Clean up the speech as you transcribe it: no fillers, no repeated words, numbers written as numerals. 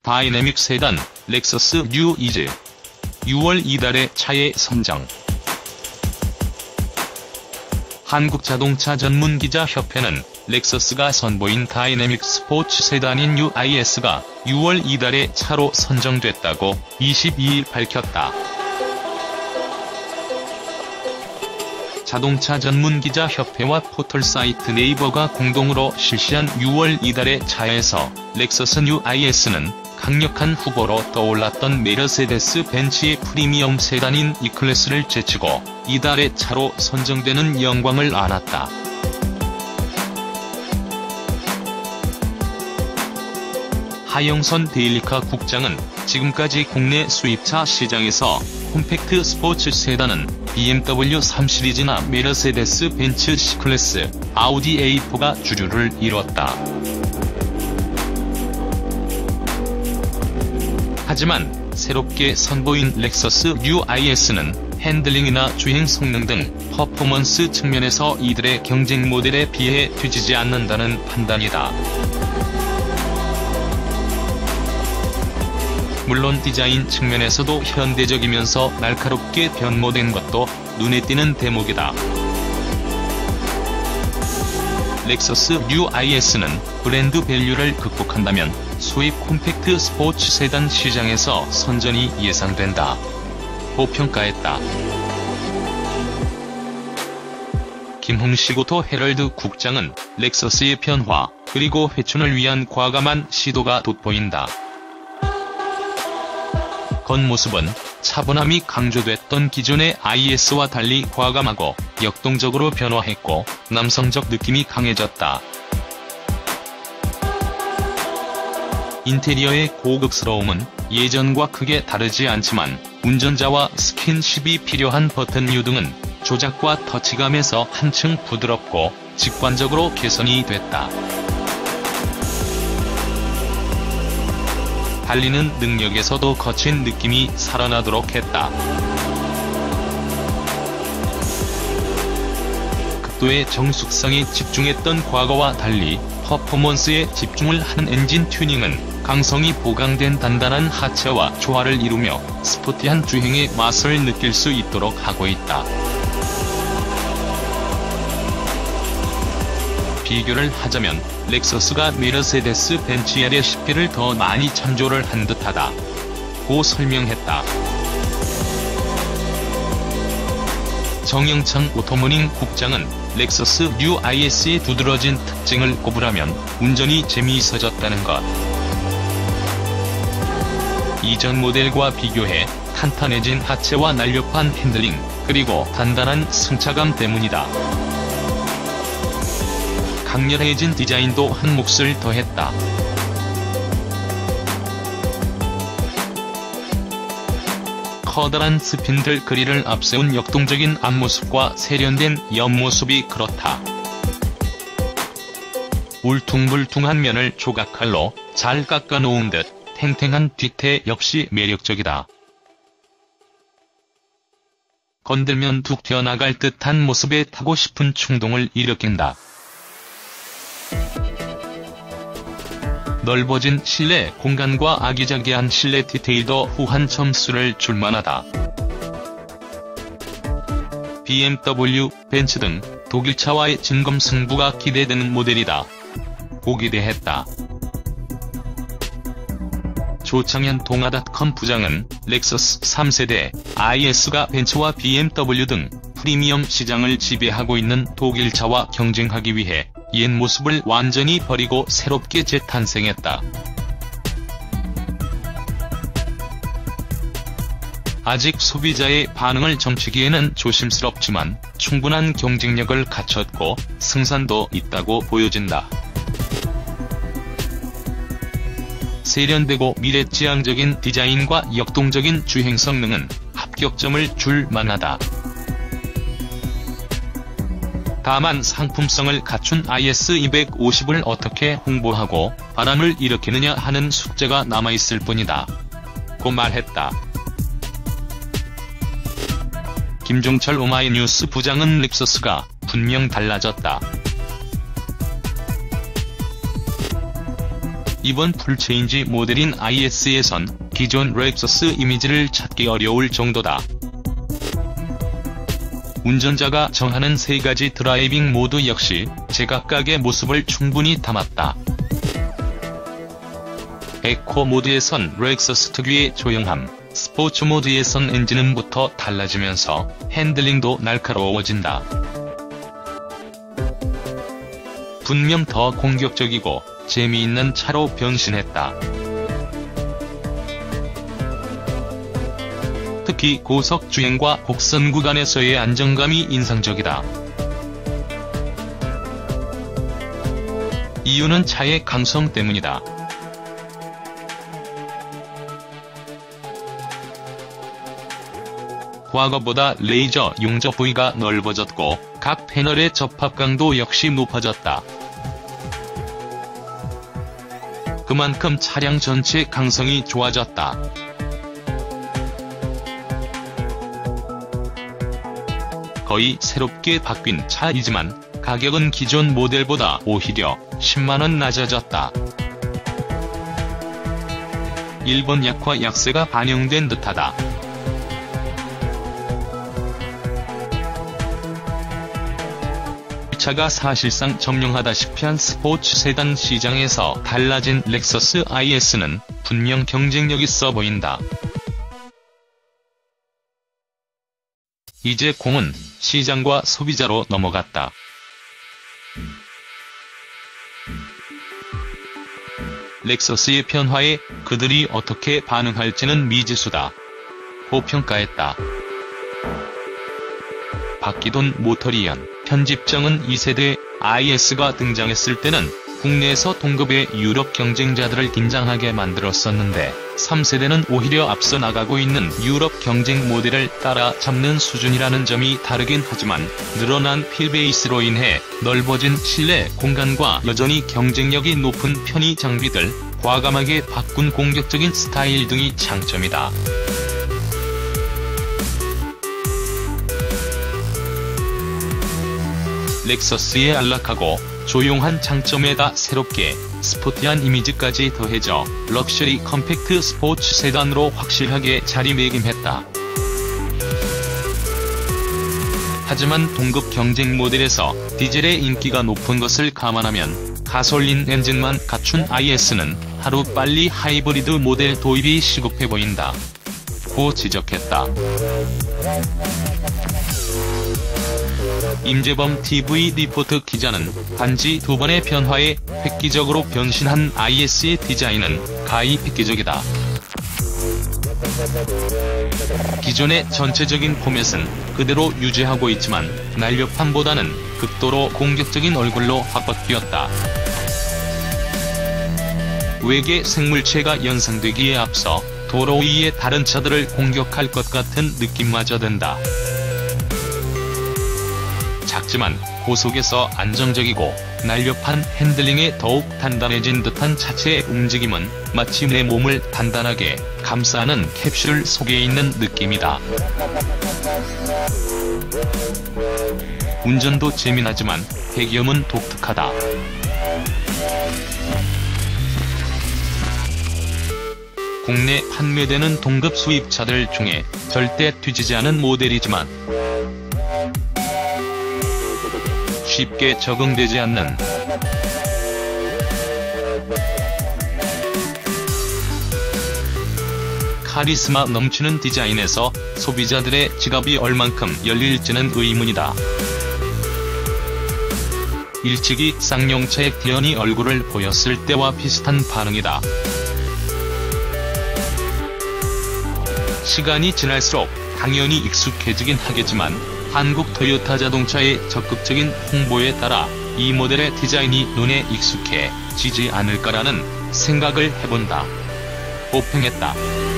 다이내믹 세단, 렉서스 뉴 이즈. 6월 이달의 차의 선정. 한국자동차 전문기자협회는 렉서스가 선보인 다이내믹 스포츠 세단인 뉴 IS가 6월 이달의 차로 선정됐다고 22일 밝혔다. 자동차 전문기자협회와 포털사이트 네이버가 공동으로 실시한 6월 이달의 차에서 렉서스 뉴 IS는 강력한 후보로 떠올랐던 메르세데스 벤츠의 프리미엄 세단인 E클래스를 제치고 이달의 차로 선정되는 영광을 안았다. 하영선 데일리카 국장은 지금까지 국내 수입차 시장에서 콤팩트 스포츠 세단은 BMW 3 시리즈나 메르세데스 벤츠 C클래스, 아우디 A4가 주류를 이뤘다. 하지만 새롭게 선보인 렉서스 뉴 IS는 핸들링이나 주행 성능 등 퍼포먼스 측면에서 이들의 경쟁 모델에 비해 뒤지지 않는다는 판단이다. 물론 디자인 측면에서도 현대적이면서 날카롭게 변모된 것도 눈에 띄는 대목이다. лек서스 뉴 IS는 브랜드 밸류를 극복한다면 수입 콤팩트 스포츠 세단 시장에서 선전이 예상된다 고 평가했다. 김홍식 오토 헤럴드 국장은 렉서스의 변화 그리고 회춘을 위한 과감한 시도가 돋보인다. 겉모습은 차분함이 강조됐던 기존의 IS와 달리 과감하고 역동적으로 변화했고 남성적 느낌이 강해졌다. 인테리어의 고급스러움은 예전과 크게 다르지 않지만 운전자와 스킨십이 필요한 버튼류 등은 조작과 터치감에서 한층 부드럽고 직관적으로 개선이 됐다. 달리는 능력에서도 거친 느낌이 살아나도록 했다. 극도의 정숙성에 집중했던 과거와 달리 퍼포먼스에 집중을 한 엔진 튜닝은 강성이 보강된 단단한 하체와 조화를 이루며 스포티한 주행의 맛을 느낄 수 있도록 하고 있다. 비교를 하자면 렉서스가 메르세데스 벤츠 LS10를 더 많이 참조를 한 듯하다 고 설명했다. 정영창 오토모닝 국장은 렉서스 뉴 IS의 두드러진 특징을 꼽으라면 운전이 재미있어졌다는 것. 이전 모델과 비교해 탄탄해진 하체와 날렵한 핸들링, 그리고 단단한 승차감 때문이다. 강렬해진 디자인도 한 몫을 더했다. 커다란 스핀들 그릴을 앞세운 역동적인 앞모습과 세련된 옆모습이 그렇다. 울퉁불퉁한 면을 조각칼로 잘 깎아놓은 듯 탱탱한 뒤태 역시 매력적이다. 건들면 툭 튀어나갈 듯한 모습에 타고 싶은 충동을 일으킨다. 넓어진 실내 공간과 아기자기한 실내 디테일도 후한 점수를 줄 만하다. BMW, 벤츠 등 독일차와의 진검승부가 기대되는 모델이다 고 기대했다. 조창현 동아닷컴 부장은 렉서스 3세대 IS가 벤츠와 BMW 등 프리미엄 시장을 지배하고 있는 독일차와 경쟁하기 위해 옛 모습을 완전히 버리고 새롭게 재탄생했다. 아직 소비자의 반응을 점치기에는 조심스럽지만 충분한 경쟁력을 갖췄고 승산도 있다고 보여진다. 세련되고 미래지향적인 디자인과 역동적인 주행 성능은 합격점을 줄 만하다. 다만 상품성을 갖춘 IS250을 어떻게 홍보하고 바람을 일으키느냐 하는 숙제가 남아있을 뿐이다 고 말했다. 김종철 오마이뉴스 부장은 렉서스가 분명 달라졌다. 이번 풀체인지 모델인 IS에선 기존 렉서스 이미지를 찾기 어려울 정도다. 운전자가 정하는 3가지 드라이빙 모드 역시 제각각의 모습을 충분히 담았다. 에코 모드에선 렉서스 특유의 조용함, 스포츠 모드에선 엔진음부터 달라지면서 핸들링도 날카로워진다. 분명 더 공격적이고 재미있는 차로 변신했다. 특히 고속 주행과 곡선 구간에서의 안정감이 인상적이다. 이유는 차의 강성 때문이다. 과거보다 레이저 용접 부위가 넓어졌고 각 패널의 접합 강도 역시 높아졌다. 그만큼 차량 전체 강성이 좋아졌다. 거의 새롭게 바뀐 차이지만 가격은 기존 모델보다 오히려 10만원 낮아졌다. 일본 약화 약세가 반영된 듯하다. 차가 사실상 점령하다시피 한 스포츠 세단 시장에서 달라진 렉서스 IS는 분명 경쟁력 있어 보인다. 이제 공은 시장과 소비자로 넘어갔다. 렉서스의 변화에 그들이 어떻게 반응할지는 미지수다. 고평가했다. 박기돈 모터리언 편집장은 2세대 IS가 등장했을 때는 국내에서 동급의 유럽 경쟁자들을 긴장하게 만들었었는데 3세대는 오히려 앞서 나가고 있는 유럽 경쟁 모델을 따라잡는 수준이라는 점이 다르긴 하지만 늘어난 휠베이스로 인해 넓어진 실내 공간과 여전히 경쟁력이 높은 편의 장비들, 과감하게 바꾼 공격적인 스타일 등이 장점이다. 렉서스의 안락하고 조용한 장점에다 새롭게 스포티한 이미지까지 더해져 럭셔리 컴팩트 스포츠 세단으로 확실하게 자리매김했다. 하지만 동급 경쟁 모델에서 디젤의 인기가 높은 것을 감안하면 가솔린 엔진만 갖춘 IS는 하루빨리 하이브리드 모델 도입이 시급해 보인다. 고 지적했다. 임재범 TV 리포트 기자는 단지 2번의 변화에 획기적으로 변신한 IS의 디자인은 가히 획기적이다. 기존의 전체적인 포맷은 그대로 유지하고 있지만 날렵함보다는 극도로 공격적인 얼굴로 확 바뀌었다. 외계 생물체가 연상되기에 앞서 도로 위의 다른 차들을 공격할 것 같은 느낌마저 든다. 작지만 고속에서 안정적이고 날렵한 핸들링에 더욱 단단해진 듯한 차체의 움직임은 마치 내 몸을 단단하게 감싸는 캡슐 속에 있는 느낌이다. 운전도 재미나지만 배기음은 독특하다. 국내 판매되는 동급 수입차들 중에 절대 뒤지지 않은 모델이지만 쉽게 적응되지 않는 카리스마 넘치는 디자인에서 소비자들의 지갑이 얼만큼 열릴지는 의문이다. 일찍이 쌍용차의 디언이 얼굴을 보였을 때와 비슷한 반응이다. 시간이 지날수록 당연히 익숙해지긴 하겠지만 한국 토요타 자동차의 적극적인 홍보에 따라 이 모델의 디자인이 눈에 익숙해지지 않을까라는 생각을 해본다. 고평했다.